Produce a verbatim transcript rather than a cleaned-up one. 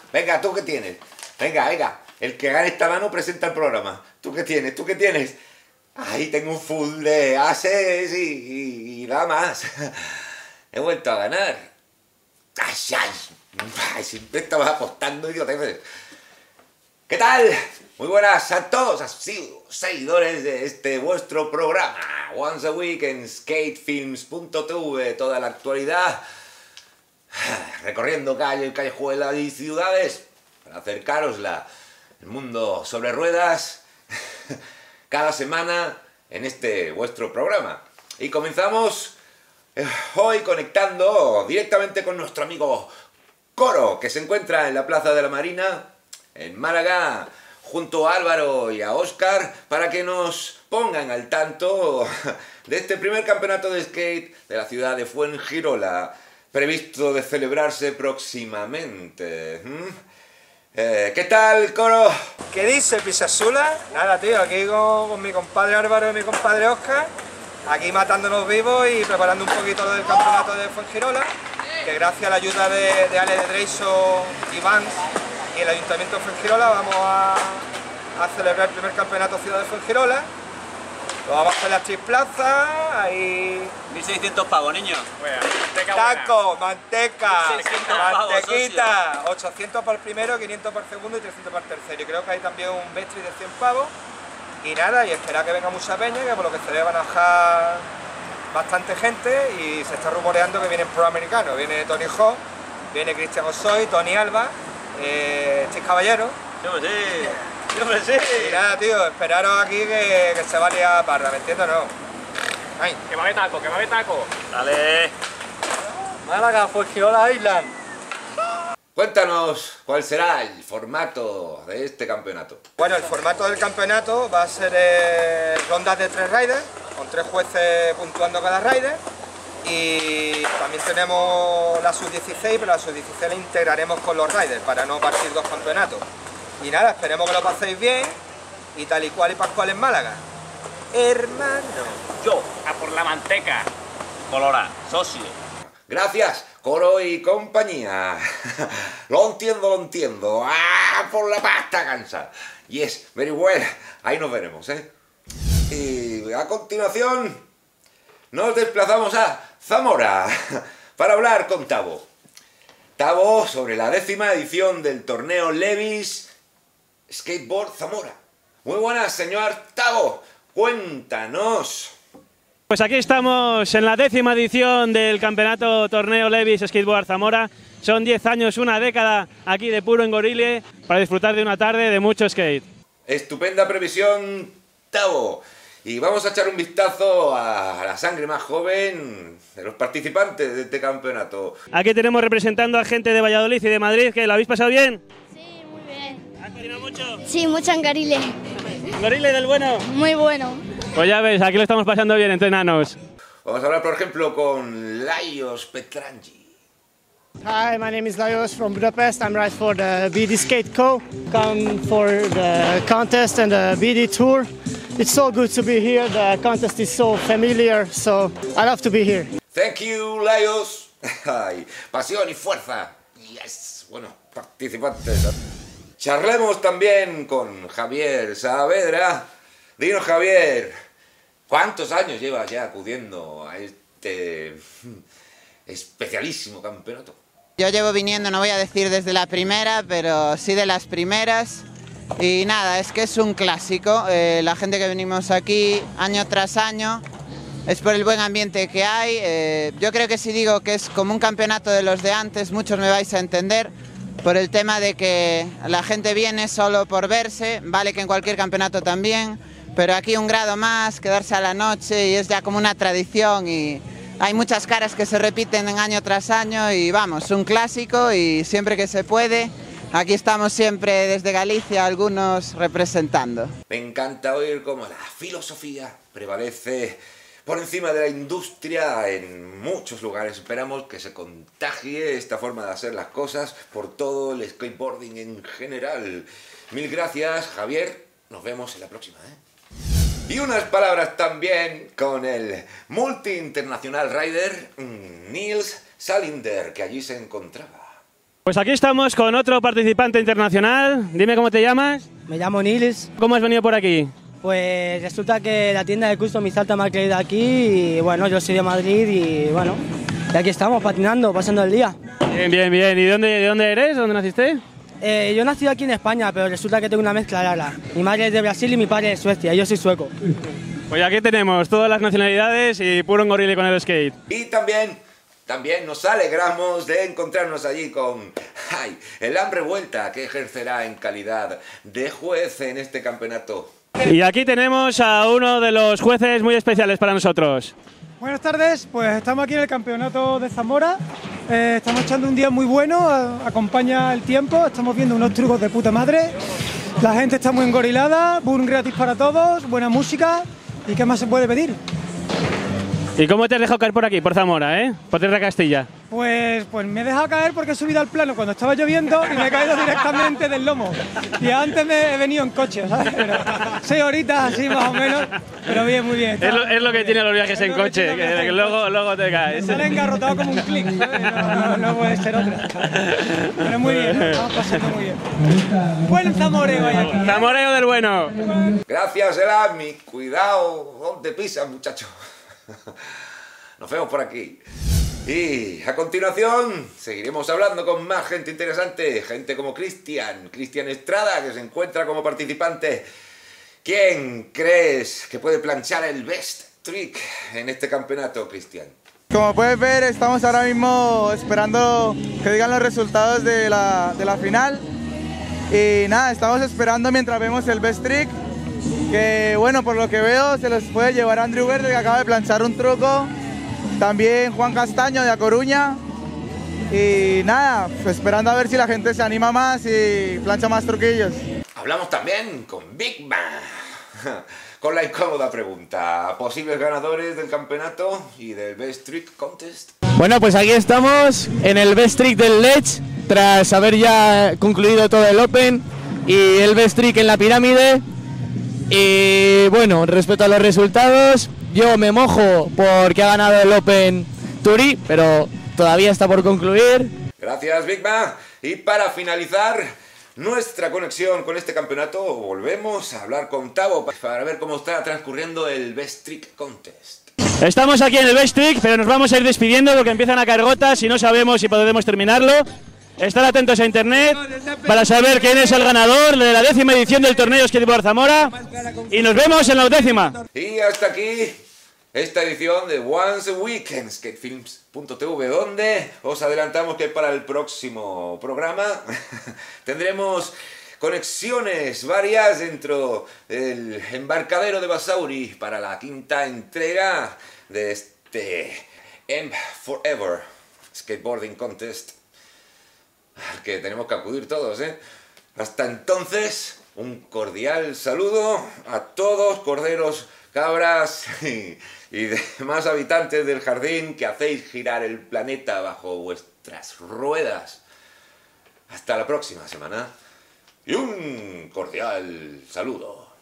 Venga, ¿tú qué tienes? Venga, venga. El que gane esta mano presenta el programa. ¿Tú qué tienes? ¿Tú qué tienes? Ahí tengo un full de ases y, y, y damas. He vuelto a ganar. ¡Ay, ay! Ay, siempre estaba apostando, idioteces. ¿Qué tal? Muy buenas a todos, asiduos seguidores de este vuestro programa. Once a week en skatefilms punto tv, toda la actualidad. Recorriendo calles, callejuelas y ciudades para acercarosla. El mundo sobre ruedas cada semana en este vuestro programa. Y comenzamos eh, hoy conectando directamente con nuestro amigo Coro, que se encuentra en la Plaza de la Marina, en Málaga, junto a Álvaro y a Óscar, para que nos pongan al tanto de este primer campeonato de skate de la ciudad de Fuengirola, previsto de celebrarse próximamente. ¿Mm? Eh, ¿Qué tal, Coro? ¿Qué dice, Pisasula? Nada, tío, aquí con, con mi compadre Álvaro y mi compadre Óscar, aquí matándonos vivos y preparando un poquito lo del campeonato de Fuengirola, que gracias a la ayuda de, de Ale de Dreyso y Vans y el Ayuntamiento de Fuengirola vamos a, a celebrar el primer campeonato ciudad de Fuengirola. Lo vamos a hacer en las tres plazas, ahí... mil seiscientos pavos, niños. Bueno, taco, manteca, mantequita, ochocientos para el primero, quinientos para el segundo y trescientos para el tercero. Y creo que hay también un Vestri de cien pavos. Y nada, y esperar que venga mucha peña, que por lo que se ve van a bajar bastante gente y se está rumoreando que vienen pro americanos. Viene Tony Hawk, viene Cristian Osoy, Tony Alba, eh, Chis Caballero. Yo me sé, yo me sé. Y nada, tío, esperaros aquí que, que se va a liar parra, ¿me entiendes o no? Ay. Que va a haber taco, que va a haber taco. Dale. Málaga, Fuengirola Island. Cuéntanos cuál será el formato de este campeonato. Bueno, el formato del campeonato va a ser eh, rondas de tres riders, con tres jueces puntuando cada rider. Y también tenemos la sub dieciséis, pero la sub dieciséis la integraremos con los riders para no partir dos campeonatos. Y nada, esperemos que lo paséis bien y tal y cual y pascual en Málaga. Hermano. Yo, a por la manteca. Colora, socio. Gracias, Coro y compañía. Lo entiendo, lo entiendo. ¡Ah, por la pasta cansa! Yes, very well. Ahí nos veremos, ¿eh? Y a continuación nos desplazamos a Zamora para hablar con Tavo. Tavo sobre la décima edición del torneo Levis Skateboard Zamora. Muy buenas, señor Tavo. Cuéntanos. Pues aquí estamos en la décima edición del campeonato torneo Levis Skateboard Zamora. Son diez años, una década aquí de puro engorile para disfrutar de una tarde de mucho skate. Estupenda previsión, Tavo. Y vamos a echar un vistazo a la sangre más joven de los participantes de este campeonato. Aquí tenemos representando a gente de Valladolid y de Madrid. ¿Que lo habéis pasado bien? Sí, muy bien. ¿Has cocinado mucho? Sí, mucho engarile. ¿Engorile del bueno? Muy bueno. Pues ya ves, aquí lo estamos pasando bien entre enanos. Vamos a hablar, por ejemplo, con Laios Petrangi. Hi, my name is Laios from Budapest. I'm right for the B D Skate Co. Come for the contest and the B D tour. It's so good to be here. The contest is so familiar, so I love to be here. Thank you, Laios. Ay, pasión y fuerza. Yes. Bueno, participantes. Charlemos también con Javier Saavedra. Dinos, Javier, ¿cuántos años llevas ya acudiendo a este especialísimo campeonato? Yo llevo viniendo, no voy a decir desde la primera, pero sí de las primeras. Y nada, es que es un clásico. Eh, la gente que venimos aquí año tras año es por el buen ambiente que hay. Eh, yo creo que si digo que es como un campeonato de los de antes, muchos me vais a entender. Por el tema de que la gente viene solo por verse, vale que en cualquier campeonato también, pero aquí un grado más, quedarse a la noche y es ya como una tradición y hay muchas caras que se repiten en año tras año y vamos, un clásico y siempre que se puede, aquí estamos siempre desde Galicia algunos representando. Me encanta oír cómo la filosofía prevalece por encima de la industria en muchos lugares. Esperamos que se contagie esta forma de hacer las cosas por todo el skateboarding en general. Mil gracias, Javier. Nos vemos en la próxima, ¿eh? Y unas palabras también con el multi-internacional rider Niels Salinder, que allí se encontraba. Pues aquí estamos con otro participante internacional. Dime cómo te llamas. Me llamo Niles. ¿Cómo has venido por aquí? Pues resulta que la tienda de Custom Salta me ha creído aquí y bueno, yo soy de Madrid y bueno, y aquí estamos patinando, pasando el día. Bien, bien, bien. ¿Y dónde, de dónde eres? ¿Dónde naciste? Eh, yo nací aquí en España, pero resulta que tengo una mezcla rara. Mi madre es de Brasil y mi padre es de Suecia, yo soy sueco. Pues aquí tenemos todas las nacionalidades y puro engorile con el skate. Y también, también nos alegramos de encontrarnos allí con ay, el Hambre Vuelta, que ejercerá en calidad de juez en este campeonato. Y aquí tenemos a uno de los jueces muy especiales para nosotros. Buenas tardes, pues estamos aquí en el campeonato de Zamora, eh, estamos echando un día muy bueno, a, acompaña el tiempo, estamos viendo unos trucos de puta madre, la gente está muy engorilada, burn gratis para todos, buena música y ¿qué más se puede pedir? ¿Y cómo te has dejado caer por aquí, por Zamora, eh? Por Tierra Castilla. Pues, pues me he dejado caer porque he subido al plano cuando estaba lloviendo y me he caído directamente del lomo. Y antes me he venido en coche, ¿sabes? Pero seis horitas así más o menos, pero bien, muy bien. Es lo, es lo que tienen los viajes en coche, que, que luego, luego te caes. Me sale engarrotado como un clic, ¿sabes? No, no, no puede ser otra. Pero muy bien, ¿no? Estamos pasando muy bien. Buen zamoreo hay aquí. Zamoreo del bueno. Gracias, Elami. Cuidado, ¿dónde pisas, muchacho? Nos vemos por aquí. Y a continuación seguiremos hablando con más gente interesante, gente como Cristian, Cristian Estrada, que se encuentra como participante. ¿Quién crees que puede planchar el best trick en este campeonato, Cristian? Como puedes ver, estamos ahora mismo esperando que digan los resultados de la, de la final. Y nada, estamos esperando mientras vemos el best trick. Que bueno, por lo que veo se los puede llevar Andrew Verde, que acaba de planchar un truco. También Juan Castaño de A Coruña. Y nada, pues esperando a ver si la gente se anima más y plancha más truquillos. Hablamos también con Big Man. Con la incómoda pregunta, ¿posibles ganadores del campeonato y del Best Trick Contest? Bueno, pues aquí estamos en el Best Trick del Ledge, tras haber ya concluido todo el Open y el Best Trick en la pirámide. Y bueno, respecto a los resultados, yo me mojo porque ha ganado el Open Turi, pero todavía está por concluir. Gracias, Big Man. Y para finalizar nuestra conexión con este campeonato, volvemos a hablar con Tavo para ver cómo está transcurriendo el Best Trick Contest. Estamos aquí en el Best Trick, pero nos vamos a ir despidiendo porque empiezan a caer gotas y no sabemos si podremos terminarlo. Estar atentos a internet para saber quién es el ganador de la décima edición del torneo Skateboard Zamora. Y nos vemos en la décima. Y hasta aquí esta edición de Once a Week en skatefilms punto t v, donde os adelantamos que para el próximo programa tendremos conexiones varias dentro del embarcadero de Basauri para la quinta entrega de este M Forever Skateboarding Contest, al que tenemos que acudir todos, ¿eh? Hasta entonces, un cordial saludo a todos, corderos, cabras y, y demás habitantes del jardín que hacéis girar el planeta bajo vuestras ruedas. Hasta la próxima semana y un cordial saludo.